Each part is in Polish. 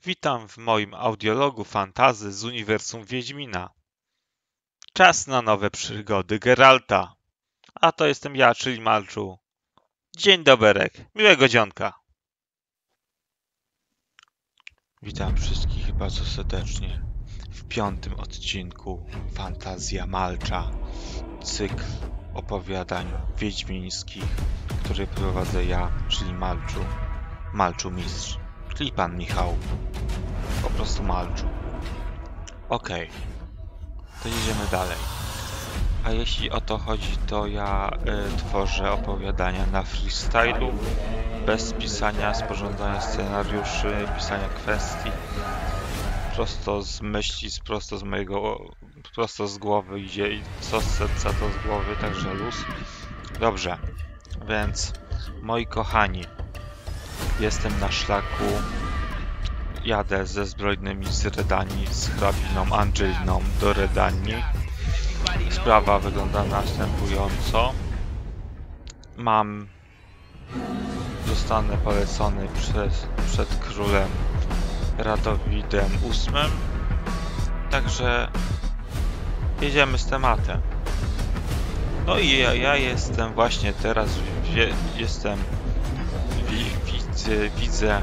Witam w moim audiologu fantasy z uniwersum Wiedźmina. Czas na nowe przygody Geralta. A to jestem ja, czyli Malczu. Dzień doberek, miłego dzionka. Witam wszystkich bardzo serdecznie w 5. odcinku Fantazja Malcza. Cykl opowiadań wiedźmińskich, który prowadzę ja, czyli Malczu. Malczu Mistrz, czyli Pan Michał. Po prostu Malczu. Okej. To jedziemy dalej. A jeśli o to chodzi, to ja tworzę opowiadania na freestylu, bez pisania, sporządzania scenariuszy, pisania kwestii. Prosto z myśli, prosto z głowy idzie i co z serca, to z głowy, także luz. Dobrze, więc moi kochani, jestem na szlaku. Jadę ze zbrojnymi z Redanii, z hrabiną Angeliną do Redanii. Sprawa wygląda następująco. Zostanę polecony przed królem Radowidem VIII. Także jedziemy z tematem. No i ja jestem właśnie teraz, widzę,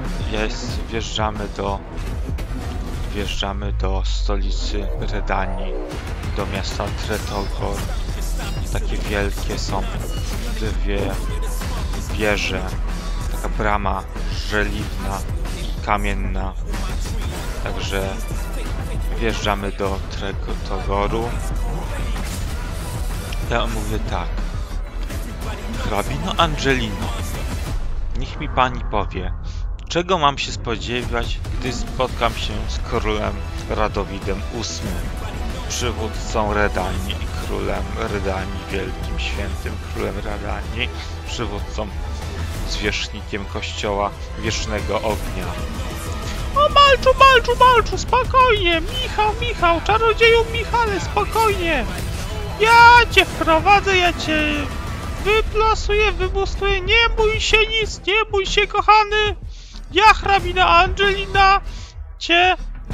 wjeżdżamy do stolicy Redanii, do miasta Tretogor. Takie wielkie są dwie wieże, taka brama żeliwna i kamienna. Także wjeżdżamy do Tretogoru. Ja mówię tak: hrabino Angelino, niech mi pani powie, czego mam się spodziewać, gdy spotkam się z królem Radowidem VIII, przywódcą Redanii i królem Redanii, wielkim świętym królem Redanii, przywódcą, zwierzchnikiem kościoła Wiecznego Ognia. O Malczu, spokojnie! Michał, czarodzieju Michale, spokojnie! Ja cię wprowadzę, ja cię wyplasuję, wybustuję, nie bój się nic, nie bój się, kochany! Ja, hrabina Angelina, cię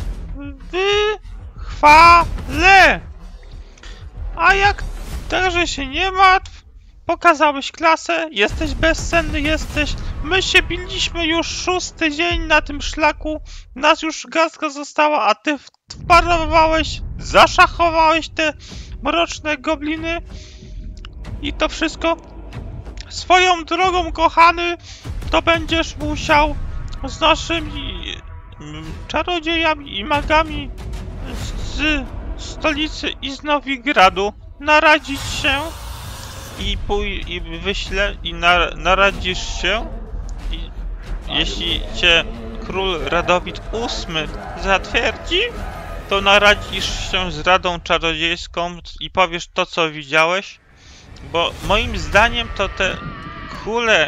wychwalę! A jak także się nie martw, pokazałeś klasę, jesteś bezcenny, jesteś. My się biliśmy już 6. dzień na tym szlaku, nas już garstka została, a ty wparowałeś, zaszachowałeś te mroczne gobliny i to wszystko. Swoją drogą, kochany, to będziesz musiał z naszymi czarodziejami i magami z stolicy i z Nowigradu naradzić się naradzisz się i jeśli cię król Radowid VIII zatwierdzi, to naradzisz się z Radą Czarodziejską i powiesz to, co widziałeś, bo moim zdaniem to te kule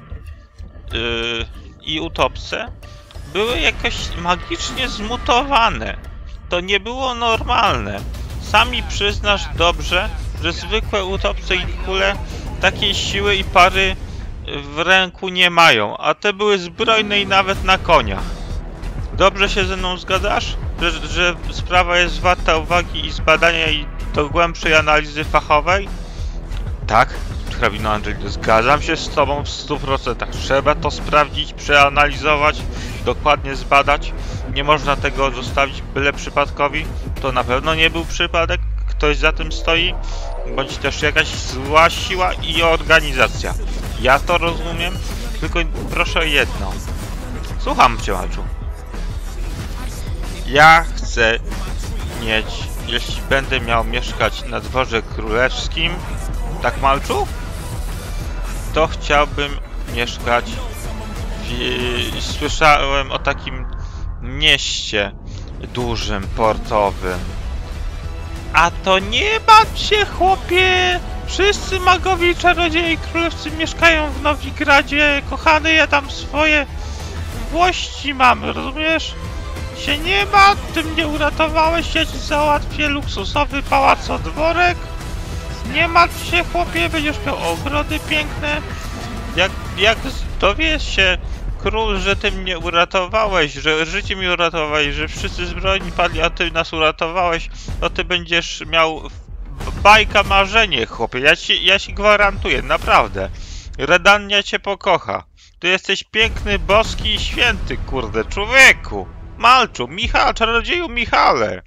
i utopce były jakoś magicznie zmutowane. To nie było normalne. Sami przyznasz dobrze, że zwykłe utopce i kule takiej siły i pary w ręku nie mają, a te były zbrojne i nawet na koniach. Dobrze się ze mną zgadzasz? Że sprawa jest warta uwagi i zbadania i do głębszej analizy fachowej? Tak, hrabino Angelino, zgadzam się z tobą w 100%. Trzeba to sprawdzić, przeanalizować, dokładnie zbadać. Nie można tego zostawić byle przypadkowi. To na pewno nie był przypadek, ktoś za tym stoi, bądź też jakaś zła siła i organizacja. Ja to rozumiem, tylko proszę o jedno. Słucham cię, Malczu. Ja chcę mieć, jeśli będę miał mieszkać na dworze królewskim, tak, Malczu? To chciałbym mieszkać słyszałem o takim mieście dużym, portowym. A to nie martw się, chłopie! Wszyscy magowie i czarodzieje królewscy mieszkają w Nowigradzie, kochany, ja tam swoje włości mam, rozumiesz? Się nie martw, ty mnie uratowałeś, ja ci załatwię luksusowy pałacodworek. Nie martw się, chłopie, będziesz miał ogrody piękne. Jak dowiesz się, Król, że ty mnie uratowałeś, że życie mi uratowałeś, że wszyscy zbrojni padli, a ty nas uratowałeś, to ty będziesz miał bajka marzenie, chłopie. Ja ci gwarantuję, naprawdę. Redania cię pokocha. Ty jesteś piękny, boski i święty, kurde, człowieku. Malczu, Michał, czarodzieju Michale.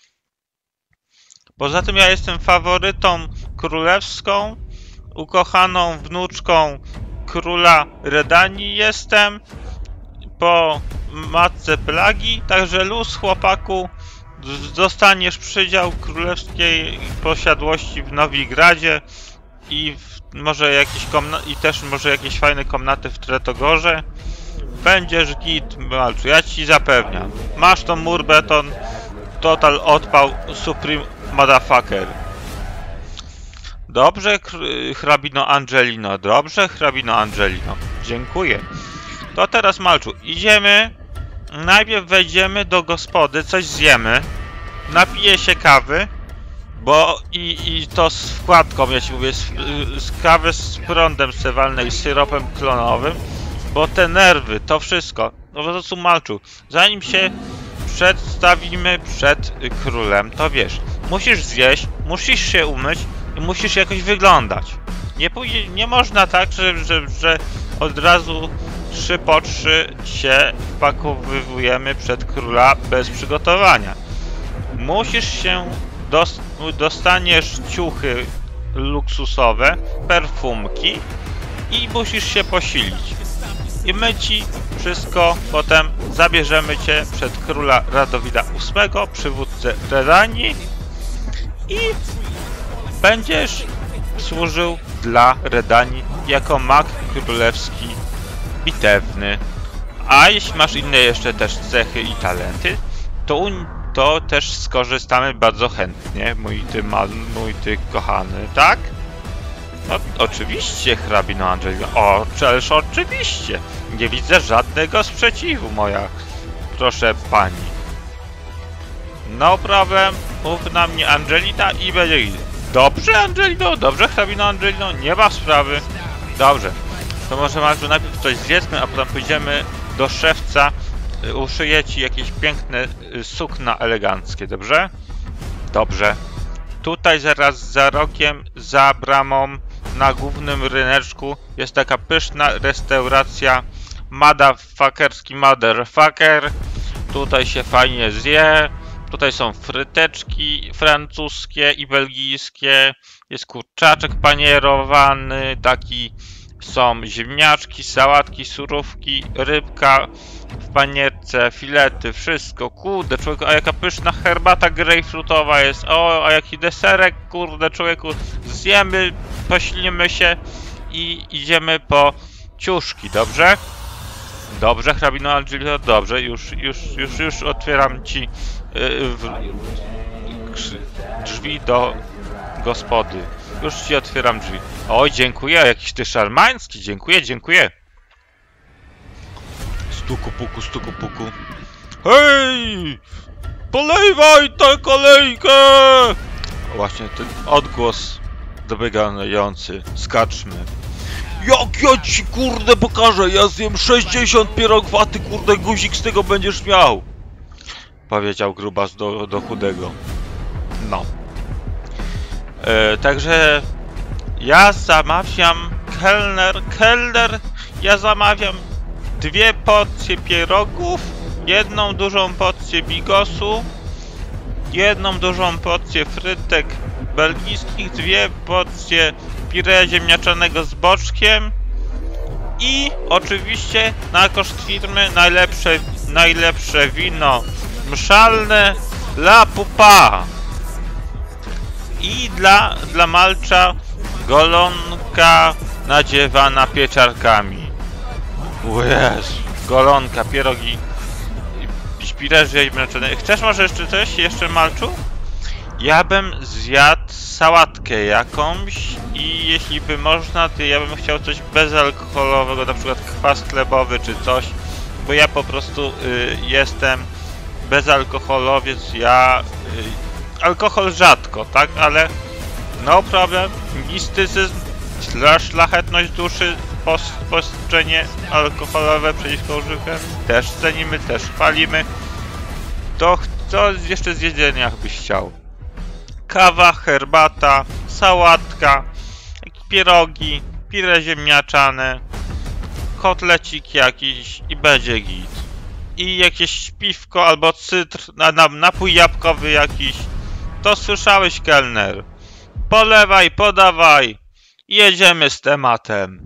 Poza tym ja jestem faworytą królewską, ukochaną wnuczką króla Redanii jestem, po matce Plagi, także luz, chłopaku, dostaniesz przydział królewskiej posiadłości w Nowigradzie i może jakieś i też może jakieś fajne komnaty w Tretogorze. Będziesz git, Malczu, ja ci zapewniam. Masz tą mur beton, total odpał, supreme motherfucker. Dobrze, hrabino Angelino, dobrze, hrabino Angelino. Dziękuję. To teraz, Malczu, idziemy. Najpierw wejdziemy do gospody, coś zjemy. Napiję się kawy. Bo i to z wkładką, ja ci mówię, z kawy z prądem sewalnej, z syropem klonowym. Bo te nerwy, to wszystko. No po prostu, Malczu, zanim się przedstawimy przed królem, to wiesz, musisz zjeść, musisz się umyć i musisz jakoś wyglądać. Nie można tak, że od razu 3 po 3 się wpakowujemy przed króla bez przygotowania. Musisz się dostaniesz ciuchy luksusowe, perfumki i musisz się posilić. I my ci wszystko potem zabierzemy cię przed króla Radowida VIII, przywódcę Redanii, i będziesz służył dla Redanii jako mag królewski bitewny. A jeśli masz inne jeszcze też cechy i talenty, to też skorzystamy bardzo chętnie, mój ty kochany, tak? No, oczywiście, hrabino Angelino. O, ależ oczywiście. Nie widzę żadnego sprzeciwu, moja proszę pani. No problem, mów na mnie Angelina i będzie... Dobrze, Angelino, dobrze, hrabino Angelino, nie ma sprawy. Dobrze, to może Marku najpierw coś zjedzmy, a potem pójdziemy do szewca. Uszyję ci jakieś piękne sukna eleganckie, dobrze? Dobrze. Tutaj zaraz za rogiem, za bramą, na głównym ryneczku jest taka pyszna restauracja motherfuckerski motherfucker. Tutaj się fajnie zje. Tutaj są fryteczki francuskie i belgijskie. Jest kurczaczek panierowany, taki są ziemniaczki, sałatki, surówki, rybka w panierce, filety, wszystko. Kurde, człowieku, a jaka pyszna herbata grejpfrutowa jest. O, a jaki deserek, kurde, człowieku. Zjemy, posilimy się i idziemy po ciuszki, dobrze? Dobrze, hrabino Angelino, dobrze, już otwieram ci drzwi do gospody. Już ci otwieram drzwi. Oj, dziękuję, jakiś ty szarmański, dziękuję. Stuku puku. Hej! Polejwaj tę kolejkę! Właśnie ten odgłos dobiegający. Skaczmy. Jak ja ci kurde pokażę, ja zjem 60 pierogów, a ty kurde guzik z tego będziesz miał. Powiedział grubas do chudego. No. Także ja zamawiam kelner, ja zamawiam 2 porcje pierogów, 1 dużą porcję bigosu, 1 dużą porcję frytek belgijskich, 2 porcje pire ziemniaczanego z boczkiem i oczywiście na koszt firmy najlepsze wino mszalne La Pupa. I dla Malcza golonka nadziewana pieczarkami. Jezu, golonka, pierogi, śpirerzy ziemniaczane. Chcesz może jeszcze coś? Jeszcze, Malczu? Ja bym zjadł sałatkę jakąś i jeśli by można, to ja bym chciał coś bezalkoholowego, na przykład kwas chlebowy czy coś, bo ja po prostu jestem bezalkoholowiec, alkohol rzadko, tak, ale no problem, mistycyzm, szlachetność duszy zapożyczenie alkoholowe przeciwko używkom też cenimy, też chwalimy. To co jeszcze z jedzenia byś chciał? Kawa, herbata, sałatka, pierogi, pire ziemniaczane, kotlecik jakiś i będzie git. I jakieś piwko albo cytr, napój jabłkowy jakiś. To słyszałeś, kelner. Polewaj, podawaj. Jedziemy z tematem.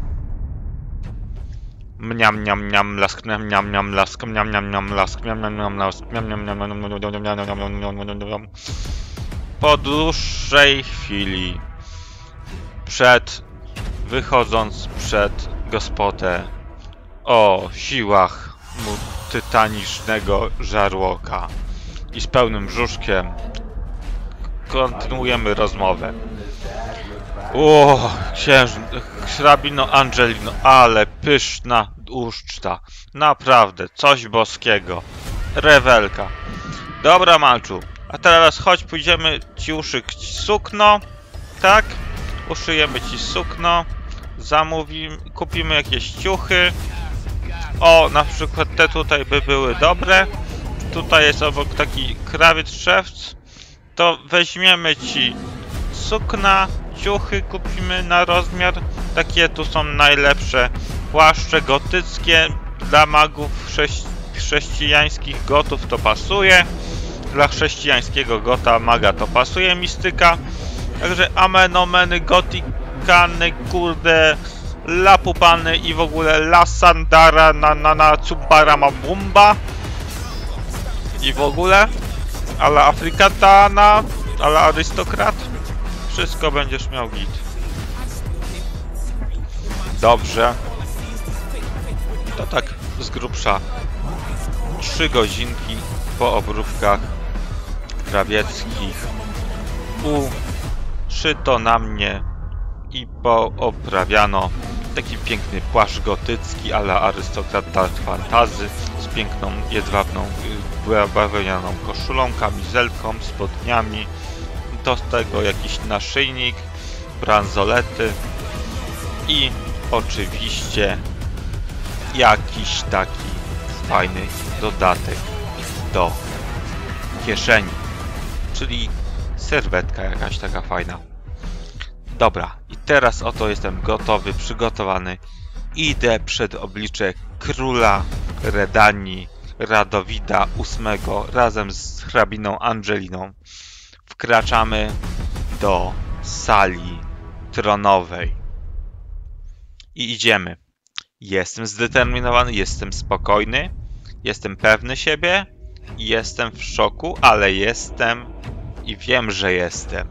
Mniam, mniam, mniam, lask, mniam, mniam, mniam, lask, mniam, mniam, mniam, lask, mniam, mniam, mniam, lask, mniam, mniam, mniam, mniam. Po dłuższej chwili, wychodząc przed gospodę o siłach tytanicznego żarłoka i z pełnym brzuszkiem kontynuujemy rozmowę. O, hrabino Angelino, ale pyszna uczta. Naprawdę, coś boskiego. Rewelka. Dobra, Malczu, a teraz chodź, pójdziemy ci uszyć sukno. Tak? Uszyjemy ci sukno. Zamówimy, kupimy jakieś ciuchy. O, na przykład te tutaj by były dobre. Tutaj jest obok taki krawiec szewc. To weźmiemy ci sukna, ciuchy kupimy na rozmiar. Takie tu są najlepsze płaszcze gotyckie. Dla magów chrześcijańskich gotów to pasuje. Dla chrześcijańskiego gota maga to pasuje mistyka. Także amenomeny, gotikany, kurde, lapupany i w ogóle la sandara na cumbara mabumba. I w ogóle ala afrykatana, ala arystokrat. Wszystko będziesz miał git. Dobrze. To tak z grubsza 3 godzinki po obróbkach krawieckich uszyto na mnie i pooprawiano taki piękny płaszcz gotycki ala arystokrat Dark Fantasy z piękną jedwabną bawełnianą koszulą, kamizelką, spodniami. Do tego jakiś naszyjnik, bransolety i oczywiście jakiś taki fajny dodatek do kieszeni, czyli serwetka jakaś taka fajna. Dobra, i teraz oto jestem gotowy, przygotowany. Idę przed oblicze króla Redanii Radowida VIII razem z hrabiną Angeliną. Wkraczamy do sali tronowej i idziemy. Jestem zdeterminowany, jestem spokojny, jestem pewny siebie, jestem w szoku, ale jestem i wiem, że jestem.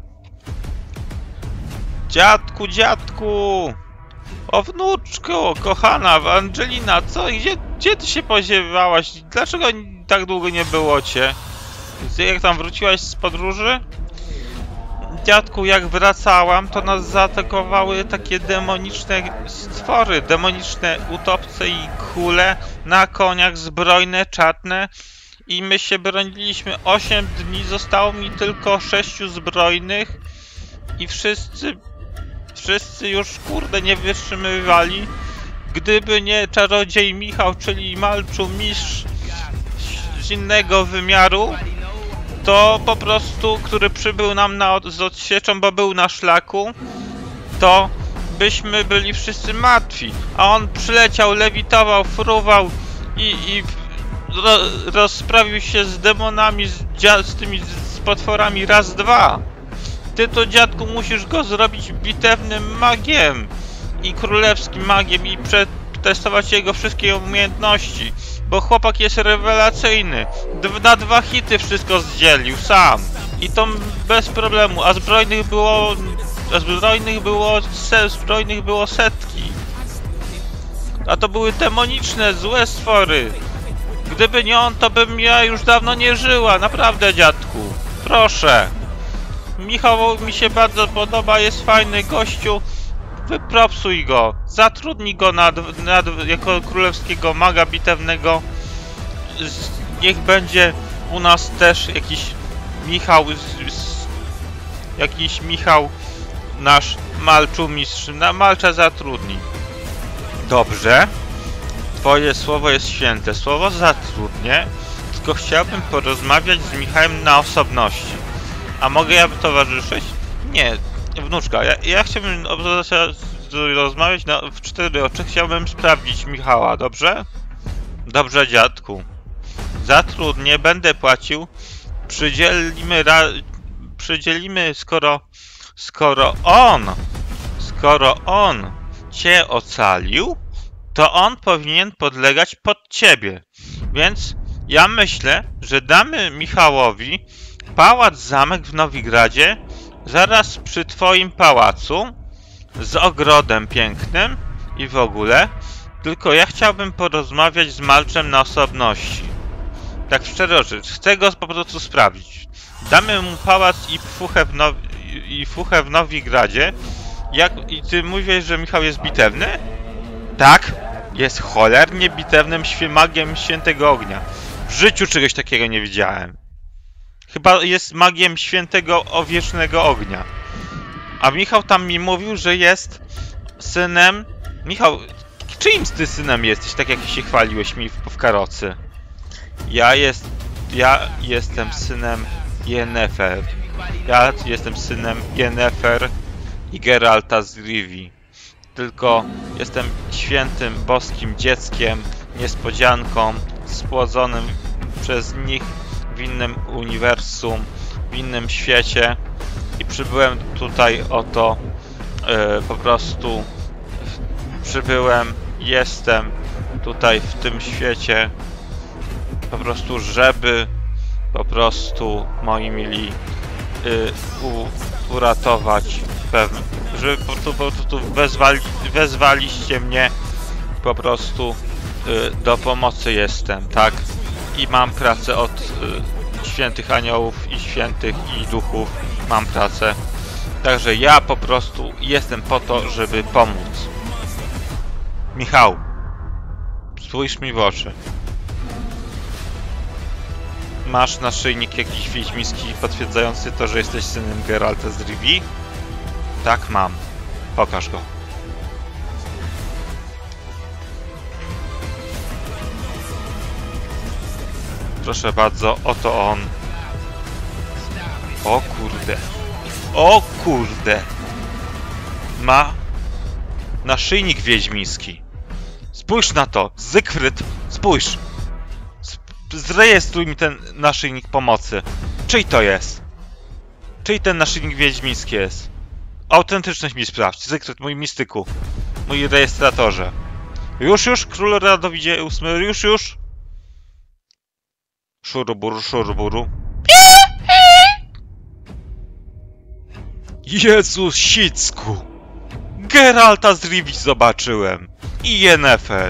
Dziadku, dziadku! O wnuczko, kochana Angelina, co? Gdzie ty się poziewałaś? Dlaczego tak długo nie było cię? Jak tam wróciłaś z podróży? Dziadku, jak wracałam, to nas zaatakowały takie demoniczne stwory, demoniczne utopce i kule na koniach, zbrojne, czarne. I my się broniliśmy 8 dni, zostało mi tylko 6 zbrojnych i wszyscy już, kurde, nie wytrzymywali. Gdyby nie czarodziej Michał, czyli Malczu, mistrz z innego wymiaru, to po prostu, który przybył nam z odsieczą, bo był na szlaku, to byśmy byli wszyscy martwi. A on przyleciał, lewitował, fruwał i rozprawił się z demonami, z potworami raz, dwa. Ty to, dziadku, musisz go zrobić bitewnym magiem i królewskim magiem i przetestować jego wszystkie umiejętności, bo chłopak jest rewelacyjny. Na 2 hity wszystko zdzielił sam i to bez problemu, a zbrojnych było setki. A to były demoniczne, złe stwory. Gdyby nie on, to bym ja już dawno nie żyła, naprawdę, dziadku. Proszę. Michał mi się bardzo podoba, jest fajny gościu. Wypropsuj go, zatrudnij go jako królewskiego maga bitewnego. Niech będzie u nas też jakiś Michał, nasz Malczu mistrz. Na Malcza zatrudnij. Dobrze. Twoje słowo jest święte. Słowo zatrudnię, tylko chciałbym porozmawiać z Michałem na osobności. A mogę ja towarzyszyć? Nie, wnuczka. Ja chciałbym rozmawiać w 4 oczy. Chciałbym sprawdzić Michała, dobrze? Dobrze, dziadku. Zatrudnię, będę płacił. Przydzielimy, skoro on cię ocalił, to on powinien podlegać pod ciebie. Więc ja myślę, że damy Michałowi pałac, zamek w Nowigradzie, zaraz przy twoim pałacu, z ogrodem pięknym i w ogóle. Tylko ja chciałbym porozmawiać z Malczem na osobności. Tak w 4 oczy. Chcę go po prostu sprawdzić. Damy mu pałac i fuchę w Nowigradzie. I ty mówisz, że Michał jest bitewny? Tak, jest cholernie bitewnym magiem świętego ognia. W życiu czegoś takiego nie widziałem. Chyba jest magiem świętego wiecznego ognia. A Michał tam mi mówił, że jest synem... Michał, czyim ty synem jesteś, tak jak się chwaliłeś mi w karocy? Ja jestem synem Yennefer. Ja jestem synem Yennefer i Geralta z Rivii. Tylko jestem świętym, boskim dzieckiem, niespodzianką, spłodzonym przez nich w innym uniwersum, w innym świecie. I przybyłem tutaj oto, po prostu jestem tutaj w tym świecie, po prostu, żeby moi mili uratować żeby po prostu wezwaliście mnie po prostu do pomocy jestem, tak? I mam pracę od świętych aniołów i świętych i duchów, mam pracę. Także ja po prostu jestem po to, żeby pomóc. Michał, spójrz mi w oczy. Masz naszyjnik jakiś wiedźmiński potwierdzający to, że jesteś synem Geralta z Rivii? Tak, mam. Pokaż go. Proszę bardzo, oto on. O kurde. O kurde. Ma naszyjnik wiedźmiński. Spójrz na to. Zygfryd, spójrz. Zrejestruj mi ten naszyjnik pomocy. Czyj to jest? Czyj ten naszyjnik wiedźmiński jest? Autentyczność mi sprawdź. Zygfryd, mój mistyku. Mój rejestratorze. Już, król Radowidzie VIII, już. Szuruburu. Jezus Sicku! Geralta z Rivii zobaczyłem. I Yennefer.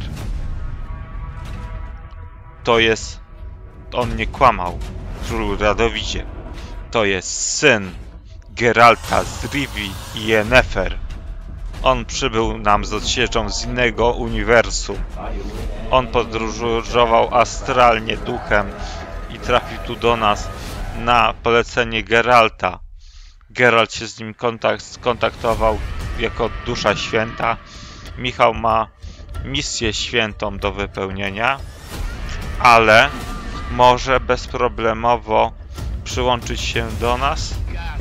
To jest... On nie kłamał. Król Radowidzie. To jest syn Geralta z Rivii i Yennefer. On przybył nam z odsieczą z innego uniwersum. On podróżował astralnie duchem i trafił tu do nas na polecenie Geralta. Geralt się z nim skontaktował jako dusza święta. Michał ma misję świętą do wypełnienia, ale może bezproblemowo przyłączyć się do nas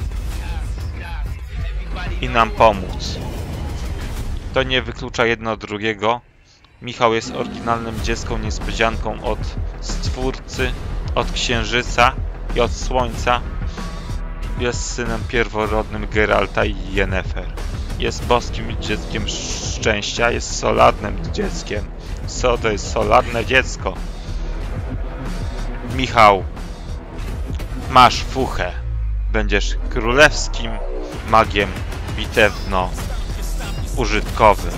i nam pomóc. To nie wyklucza jedno drugiego. Michał jest oryginalnym dzieckiem niespodzianką od Stwórcy, od Księżyca i od Słońca. Jest synem pierworodnym Geralta i Yennefer. Jest boskim dzieckiem szczęścia, jest solarnym dzieckiem. Co to jest solarne dziecko? Michał, masz fuchę. Będziesz królewskim magiem bitewno-użytkowym.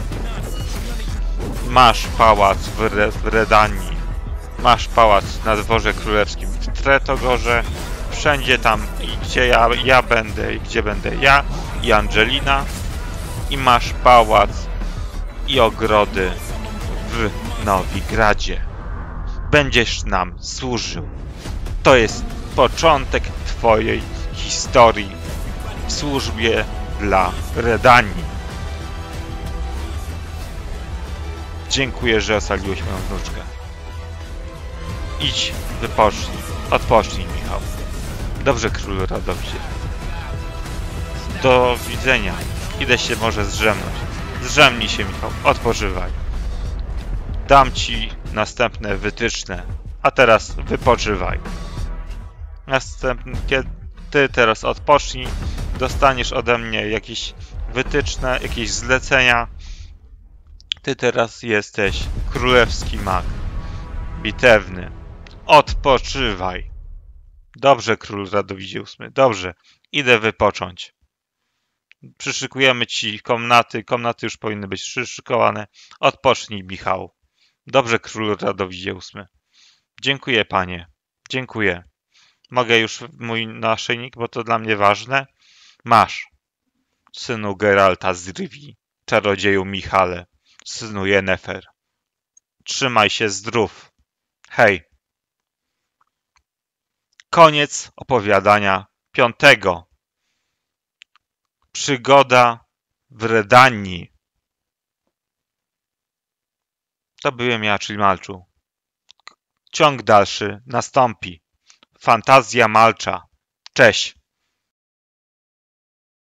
Masz pałac w Redanii. Masz pałac na dworze królewskim w Tretogorze. Wszędzie tam, i gdzie ja będę, i gdzie będę ja i Angelina. I masz pałac i ogrody w Nowigradzie. Będziesz nam służył. To jest początek twojej historii w służbie dla Redanii. Dziękuję, że ocaliłeś moją wnuczkę. Idź, wypocznij. Odpocznij, Michał. Dobrze, królu Radowidzie. Do widzenia. Idę się może zdrzemnąć. Zdrzemnij się, Michał. Odpoczywaj. Dam ci następne wytyczne. A teraz wypoczywaj. Kiedy ty teraz odpocznij, dostaniesz ode mnie jakieś wytyczne, jakieś zlecenia. Ty teraz jesteś królewski mag. Bitewny. Odpoczywaj. Dobrze, król Radowidzie VIII. Dobrze. Idę wypocząć. Przyszykujemy ci komnaty. Komnaty już powinny być przyszykowane. Odpocznij, Michał. Dobrze, król Radowidzie VIII. Dziękuję, panie. Dziękuję. Mogę już mój naszyjnik, bo to dla mnie ważne? Masz. Synu Geralta z Rivii, czarodzieju Michale, synu Yennefer. Trzymaj się zdrów. Hej. Koniec opowiadania 5. Przygoda w Redanii. To byłem ja, czyli Malczu. Ciąg dalszy nastąpi. Fantazja Malcza. Cześć.